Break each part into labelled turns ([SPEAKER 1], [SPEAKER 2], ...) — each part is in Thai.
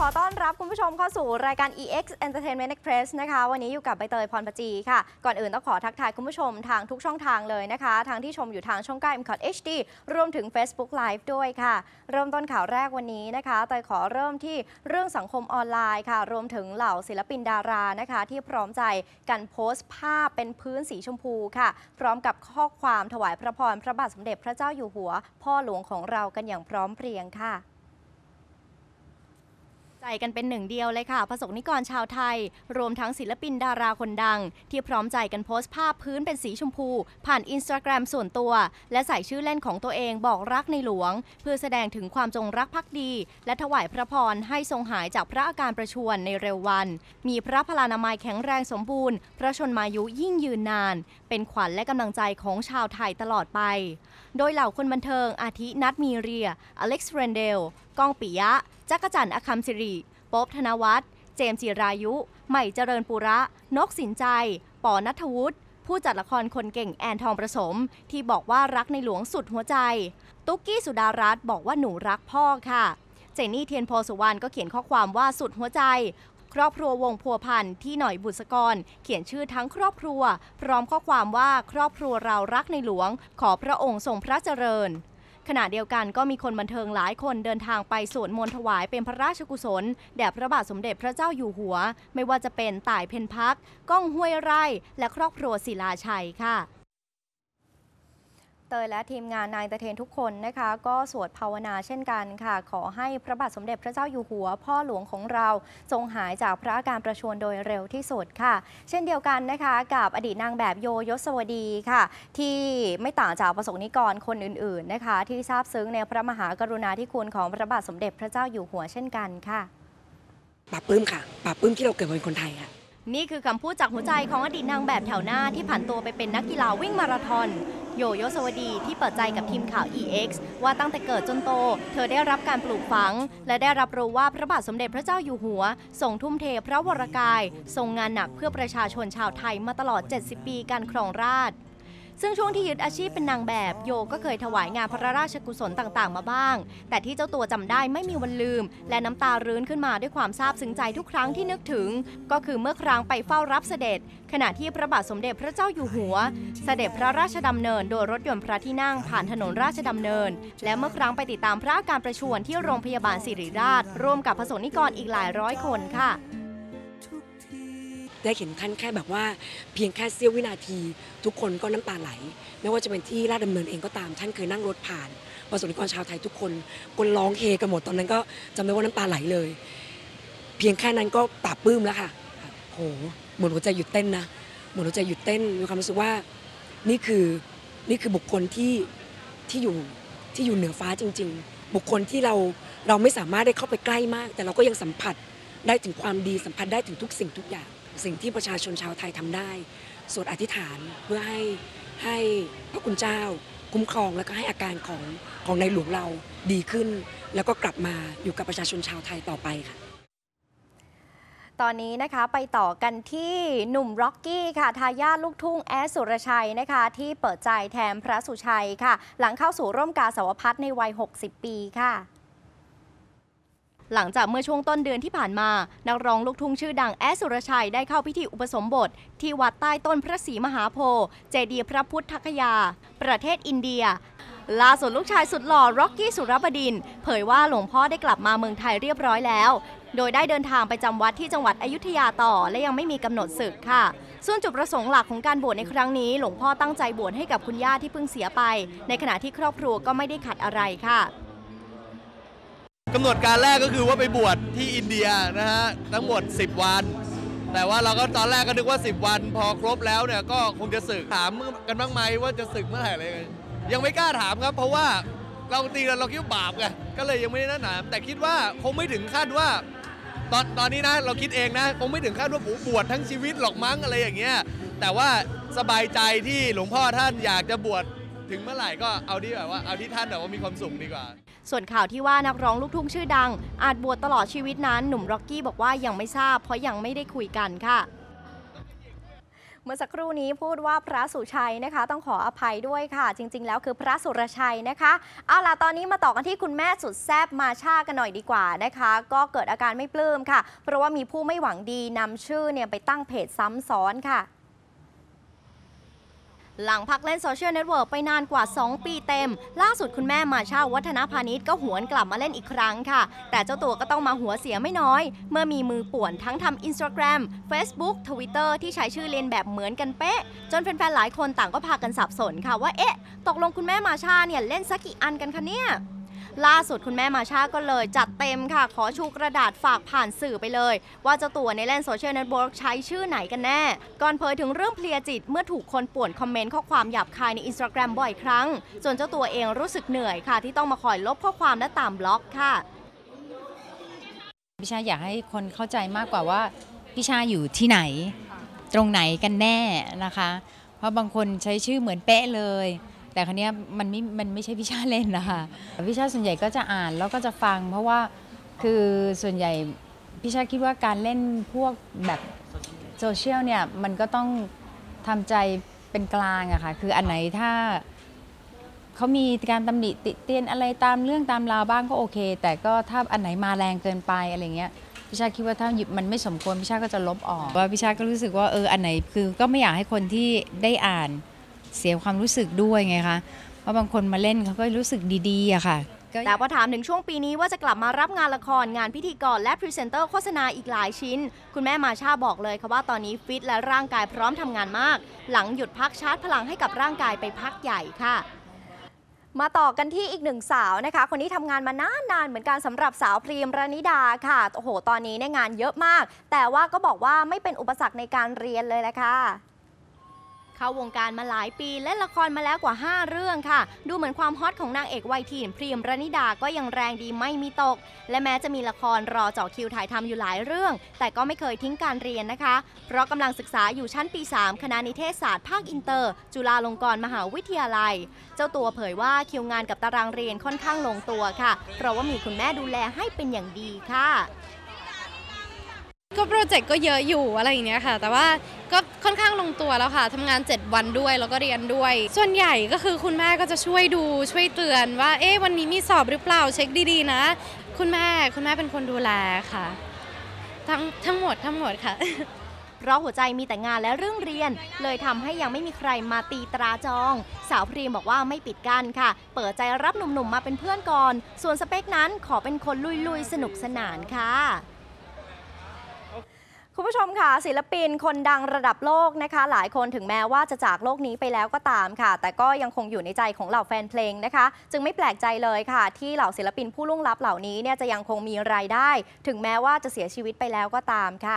[SPEAKER 1] อต้อนรับคุณผู้ชมเข้าสู่รายการ EX Entertainment Express นะคะวันนี้อยู่กับใบเตยพรปจีค่ะก่อนอื่นต้องขอทักทายคุณผู้ชมทางทุกช่องทางเลยนะคะทางที่ชมอยู่ทางช่อง9 MCOT HD รวมถึง Facebook Live ด้วยค่ะเริ่มต้นข่าวแรกวันนี้นะคะเตยขอเริ่มที่เรื่องสังคมออนไลน์ค่ะรวมถึงเหล่าศิลปินดารานะคะที่พร้อมใจกันโพสต์ภาพเป็นพื้นสีชมพูค่ะพร้อมกับข้อความถวายพระพรพระบาทสมเด็จพระเจ้าอยู่หัวพ่อหลวงของเรากันอย่างพร้อมเพรียงค่ะใจกันเป็นหนึ่งเดียวเลยค่ะประสบนิกรชาวไทยรวมทั้งศิลปินดาราคนดังที่พร้อมใจกันโพสต์ภาพพื้นเป็นสีชมพูผ่านอินสตาแกรมส่วนตัวและใส่ชื่อเล่นของตัวเองบอกรักในหลวงเพื่อแสดงถึงความจงรักภักดีและถวายพระพรให้ทรงหายจากพระอาการประชวรในเร็ววันมีพระพลานามัยแข็งแรงสมบูรณ์พระชนมายุยิ่งยืนนานเป็นขวัญและกำลังใจของชาวไทยตลอดไปโดยเหล่าคนบันเทิงอาทินัทมีเรียอเล็กซ์เรนเดลก้องปิยะจักรจันทร์อคัมศิริป๊อบธนวัฒน์เจมส์จิรายุใหม่เจริญปุระนกสินใจปอณัฐวุฒิผู้จัดละครคนเก่งแอนทองประสมที่บอกว่ารักในหลวงสุดหัวใจตุ๊กกี้สุดารัตน์บอกว่าหนูรักพ่อค่ะเจนนี่เทียนโพสุวรรณก็เขียนข้อความว่าสุดหัวใจครอบครัววงพัวพันธ์ที่หน่อยบุษกรเขียนชื่อทั้งครอบครัวพร้อมข้อความว่าครอบครัวเรารักในหลวงขอพระองค์ทรงพระเจริญขณะเดียวกันก็มีคนบันเทิงหลายคนเดินทางไปสวดมนต์ถวายเป็นพระราชกุศลแด่พระบาทสมเด็จพระเจ้าอยู่หัวไม่ว่าจะเป็นต่ายเพ็ญพักก้องห้วยไร่และครอบครัวศิลาชัยค่ะเตยและทีมงานนายเตเทนทุกคนนะคะก็สวดภาวนาเช่นกันค่ะขอให้พระบาทสมเด็จพระเจ้าอยู่หัวพ่อหลวงของเราทรงหายจากพระอาการประชวรโดยเร็วที่สุดค่ะเช่นเดียวกันนะคะกับอดีตนางแบบโยยศวดีค่ะที่ไม่ต่างจากประสบนิกรคนอื่นๆนะคะที่ซาบซึ้งในพระมหากรุณาธิคุณของพระบาทสมเด็จพระเจ้าอยู่หัวเช่นกันค่ะ
[SPEAKER 2] ปลาปลื้มค่ะปลาปลื้มที่เราเกิดมาเป็นคนไทยค่ะ
[SPEAKER 1] นี่คือคำพูดจากหัวใจของอดีตนางแบบแถวหน้าที่ผ่านตัวไปเป็นนักกีฬาวิ่งมาราธอนโยยศวดีที่เปิดใจกับทีมข่าว EX ว่าตั้งแต่เกิดจนโตเธอได้รับการปลูกฝังและได้รับรู้ว่าพระบาทสมเด็จพระเจ้าอยู่หัวทรงทุ่มเทพระวรกายทรงงานหนักเพื่อประชาชนชาวไทยมาตลอด70ปีการครองราชย์ซึ่งช่วงที่ยึดอาชีพเป็นนางแบบโยก็เคยถวายงานพระราชกุศลต่างๆมาบ้างแต่ที่เจ้าตัวจำได้ไม่มีวันลืมและน้ำตารื้นขึ้นมาด้วยความซาบซึ้งใจทุกครั้งที่นึกถึงก็คือเมื่อครั้งไปเฝ้ารับเสด็จขณะที่พระบาทสมเด็จพระเจ้าอยู่หัวเสด็จพระราชดำเนินโดยรถยนต์พระที่นั่งผ่านถนนราชดำเนินและเมื่อครั้งไปติดตามพระอาการประชวรที่โรงพยาบาลศิริราชร่วมกับประสบนิกรอีกหลายร้อยคนค่ะ
[SPEAKER 2] ได้เห็นท่านแค่แบบว่าเพียงแค่เสี้ยววินาทีทุกคนก็น้ำตาไหลไม่ว่าจะเป็นที่ราชดำเนินเองก็ตามท่านเคยนั่งรถผ่านประสบนิกรชาวไทยทุกคนร้องเฮกันหมดตอนนั้นก็จำได้ว่าน้ำตาไหลเลยเพียงแค่นั้นก็ปลาบปลื้มแล้วค่ะโหเหมือนหัวใจหยุดเต้นนะเหมือนหัวใจหยุดเต้นมีความรู้สึกว่านี่คือบุคคลที่อยู่เหนือฟ้าจริงๆบุคคลที่เราไม่สามารถได้เข้าไปใกล้มากแต่เราก็ยังสัมผัสได้ถึงความดีสัมผัสได้ถึงทุกสิ่งทุกอย่างสิ่งที่ประชาชนชาวไทยทำได้สวดอธิษฐานเพื่อให้พระคุณเจ้าคุ้มครองแล้วก็ให้อาการของในหลวงเราดีขึ้นแล้วก็กลับมาอยู่กับประชาชนชาวไทยต่อไปค่ะ
[SPEAKER 1] ตอนนี้นะคะไปต่อกันที่หนุ่มร็อกกี้ค่ะทายาทลูกทุ่งแอดสุรชัยนะคะที่เปิดใจแทนพระสุชัยค่ะหลังเข้าสู่ร่วมกาสาวพัฒน์ในวัย60ปีค่ะหลังจากเมื่อช่วงต้นเดือนที่ผ่านมานักร้องลูกทุ่งชื่อดังแอดสุรชัยได้เข้าพิธีอุปสมบทที่วัดใต้ต้นพระศรีมหาโพธิ์เจดีย์พระพุทธคยาประเทศอินเดียล่าสุดลูกชายสุดหล่อร็อกกี้สุรบดินทร์เผยว่าหลวงพ่อได้กลับมาเมืองไทยเรียบร้อยแล้วโดยได้เดินทางไปจำวัดที่จังหวัดอยุธยาต่อและยังไม่มีกำหนดศึกค่ะส่วนจุดประสงค์หลักของการบวชในครั้งนี้หลวงพ่อตั้งใจบวชให้กับคุณย่าที่เพิ่งเสียไปในขณะที่ครอบครัวก็ไม่ได้ขัดอะไรค่ะ
[SPEAKER 3] กำหนดการแรกก็คือว่าไปบวชที่อินเดียนะฮะทั้งหมด10 วันแต่ว่าเราก็ตอนแรกก็นึกว่า10 วันพอครบแล้วเนี่ยก็คงจะสึกถามกันบ้างไหมว่าจะสึกเมื่อไหร่อะไรยังไม่กล้าถามครับเพราะว่าเราตีเราคิดว่าบาปไงก็เลยยังไม่ได้นัดหมายแต่คิดว่าคงไม่ถึงขั้นว่าตอนนี้นะเราคิดเองนะคงไม่ถึงขั้นว่าบวชทั้งชีวิตหรอกมั้งอะไรอย่างเงี้ยแต่ว่าสบายใจที่หลวงพ่อท่านอยากจะบวชถึงเมื่อไหร่ก็เอาที่แบบว่าเอาที่ท่านแบบว่ามีความสุขดีกว่า
[SPEAKER 1] ส่วนข่าวที่ว่านักร้องลูกทุ่งชื่อดังอาจบวชตลอดชีวิตนั้นหนุ่มร็อกกี้บอกว่ายังไม่ทราบเพราะยังไม่ได้คุยกันค่ะเมื่อสักครู่นี้พูดว่าพระสุชัยนะคะต้องขออภัยด้วยค่ะ จริงๆแล้วคือพระสุรชัยนะคะเอาล่ะตอนนี้มาต่อกันที่คุณแม่สุดแซ่บมาช่ากันหน่อยดีกว่านะคะก็เกิดอาการไม่ปลื้มค่ะเพราะว่ามีผู้ไม่หวังดีนำชื่อเนี่ยไปตั้งเพจซ้ำซ้อนค่ะหลังพักเล่นโซเชียลเน็ตเวิร์กไปนานกว่า 2 ปีเต็มล่าสุดคุณแม่มาช่าวัฒนพาณิชย์ก็หวนกลับมาเล่นอีกครั้งค่ะแต่เจ้าตัวก็ต้องมาหัวเสียไม่น้อยเมื่อมีมือป่วนทั้งทำ Instagram Facebook Twitter ที่ใช้ชื่อเลียนแบบเหมือนกันเป๊ะจนแฟนๆหลายคนต่างก็พากันสับสนค่ะว่าเอ๊ะตกลงคุณแม่มาช่าเนี่ยเล่นสักกี่อันกันคะเนี่ยล่าสุดคุณแม่มาช่าก็เลยจัดเต็มค่ะขอชูกระดาษฝากผ่านสื่อไปเลยว่าเจ้าตัวในเล่นโซเชียลเน็ตเวิร์กใช้ชื่อไหนกันแน่ก่อนเผยถึงเรื่องเพลียจิตเมื่อถูกคนป่วนคอมเมนต์ข้อความหยาบคายใน Instagram บ่อยครั้งจนเจ้าตัวเองรู้สึกเหนื่อยค่ะที่ต้องมาคอยลบข้อความและตามบล็อกค่ะ
[SPEAKER 4] พี่ชาอยากให้คนเข้าใจมากกว่าว่าพี่ชาอยู่ที่ไหนตรงไหนกันแน่นะคะเพราะบางคนใช้ชื่อเหมือนเป๊ะเลยแต่ครั้งนี้มันไม่ใช่พี่ชาเล่นนะคะพี่ชาส่วนใหญ่ก็จะอ่านแล้วก็จะฟังเพราะว่าคือส่วนใหญ่พี่ชาคิดว่าการเล่นพวกแบบโซเชียลเนี่ยมันก็ต้องทำใจเป็นกลางอะค่ะคืออันไหนถ้าเขามีการตำหนิติเตียนอะไรตามเรื่องตามราวบ้างก็โอเคแต่ก็ถ้าอันไหนมาแรงเกินไปอะไรเงี้ยพี่ชาคิดว่าถ้ามันไม่สมควรพี่ชาก็จะลบออกว่าพี่ชาก็รู้สึกว่าอันไหนคือก็ไม่อยากให้คนที่ได้อ่านเสียความรู้สึกด้วยไงคะเพราะบางคนมาเล่นเขาก็รู้สึกดีๆอะค่ะ
[SPEAKER 1] แต่พอถามถึงช่วงปีนี้ว่าจะกลับมารับงานละครงานพิธีกรและพรีเซนเตอร์โฆษณาอีกหลายชิ้นคุณแม่มาช่าบอกเลยค่ะว่าตอนนี้ฟิตและร่างกายพร้อมทำงานมากหลังหยุดพักชาร์จพลังให้กับร่างกายไปพักใหญ่ค่ะมาต่อกันที่อีกหนึ่งสาวนะคะคนนี้ทำงานมานานเหมือนกันสำหรับสาวพรีมรณิดาค่ะโอ้โหตอนนี้เนี่ยงานเยอะมากแต่ว่าก็บอกว่าไม่เป็นอุปสรรคในการเรียนเลยแหละค่ะเข้าวงการมาหลายปีเล่นละครมาแล้วกว่า5เรื่องค่ะดูเหมือนความฮอตของนางเอกวัยทีนพรีมรณิดาก็ยังแรงดีไม่มีตกและแม้จะมีละครรอเจาะคิวถ่ายทำอยู่หลายเรื่องแต่ก็ไม่เคยทิ้งการเรียนนะคะเพราะกำลังศึกษาอยู่ชั้นปี 3 คณะนิเทศศาสตร์ภาคอินเตอร์จุฬาลงกรณ์มหาวิทยาลัยเจ้าตัวเผยว่าคิวงานกับตารางเรียนค่อนข้างลงตัวค่ะเพราะว่ามีคุณแม่ดูแลให้เป็นอย่างดีค่ะ
[SPEAKER 5] ก็โปรเจกต์ก็เยอะอยู่อะไรอย่างเงี้ยค่ะแต่ว่าก็ค่อนข้างลงตัวแล้วค่ะทำงาน7วันด้วยแล้วก็เรียนด้วยส่วนใหญ่ก็คือคุณแม่ก็จะช่วยดูช่วยเตือนว่าวันนี้มีสอบหรือเปล่าเช็คดีๆนะคุณแม่เป็นคนดูแลค่ะทั้งหมดค่ะ
[SPEAKER 1] เพราะหัวใจมีแต่งานและเรื่องเรียนเลยทำให้ยังไม่มีใครมาตีตราจองสาวพรีมบอกว่าไม่ปิดกั้นค่ะเปิดใจรับหนุ่มๆมาเป็นเพื่อนก่อนส่วนสเปคนั้นขอเป็นคนลุยๆสนุกสนานค่ะคุณผู้ชมค่ะศิลปินคนดังระดับโลกนะคะหลายคนถึงแม้ว่าจะจากโลกนี้ไปแล้วก็ตามค่ะแต่ก็ยังคงอยู่ในใจของเหล่าแฟนเพลงนะคะจึงไม่แปลกใจเลยค่ะที่เหล่าศิลปินผู้ล่วงลับเหล่านี้เนี่ยจะยังคงมีรายได้ถึงแม้ว่าจะเสียชีวิตไปแล้วก็ตามค่ะ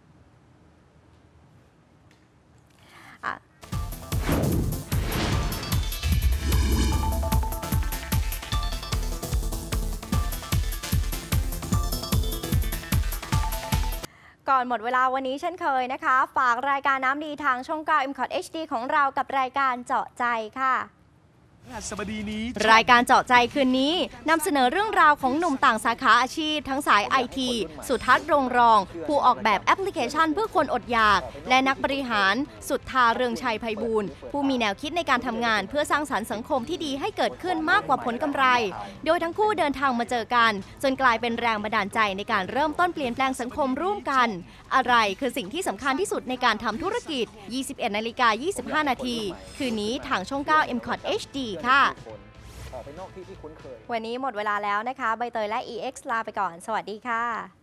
[SPEAKER 1] ก่อนหมดเวลาวันนี้เช่นเคยนะคะฝากรายการน้ำดีทางช่อง 9 MCOT HD ของเรากับรายการเจาะใจค่ะรายการเจาะใจคืนนี้นำเสนอเรื่องราวของหนุ่มต่างสาขาอาชีพทั้งสาย IT สุทัศน์รงรองผู้ออกแบบแอปพลิเคชันเพื่อคนอดอยากและนักบริหารสุทธาเรืองชัยไพบูลย์ผู้มีแนวคิดในการทำงานเพื่อสร้างสรรค์สังคมที่ดีให้เกิดขึ้นมากกว่าผลกำไรโดยทั้งคู่เดินทางมาเจอกันจนกลายเป็นแรงบันดาลใจในการเริ่มต้นเปลี่ยนแปลงสังคมร่วมกันอะไรคือสิ่งที่สำคัญที่สุดในการทำธุรกิจ 21:25 น.คืนนี้ทางช่อง 9 MCOT HD ค่ะวันนี้หมดเวลาแล้วนะคะใบเตยและ EX ลาไปก่อนสวัสดีค่ะ